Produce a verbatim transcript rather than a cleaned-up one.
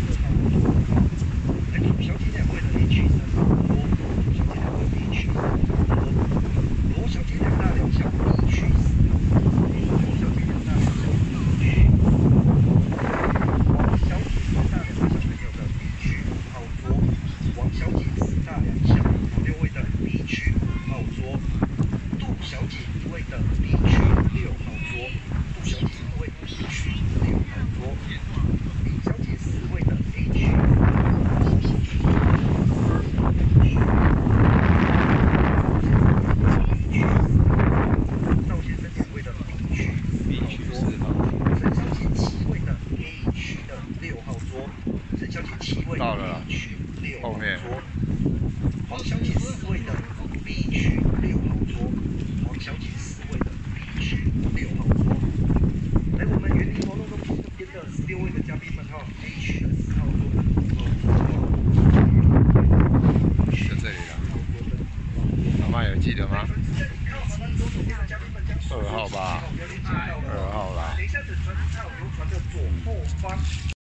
来，土小姐两位的 A 区三号桌，土小姐两位 B 区三号桌，罗小姐两大两小 B 区四号桌，罗小姐两大两小 B 区，王小姐三大两个小朋友的 B 区五号桌，王小姐四大两小六位的 B 区五号桌，杜小姐一位的 B 区六号桌，杜小姐一位 B 区六号桌，李小姐四位的 A 区。赵先生两位的 B 区 B 区四号，陈小姐七位的 A 区的六号桌，陈小姐七位 A 区六号桌，黄小姐四位的 B 区六号桌，黄小姐四位的 B 区六号桌。来，我们园林活动中心这边的十六位的嘉宾们哈 ，A 区的四号桌跟五号桌， 在这里了。老妈有记得吗？二号吧，二号啦。等一下，等船到游船的左后方。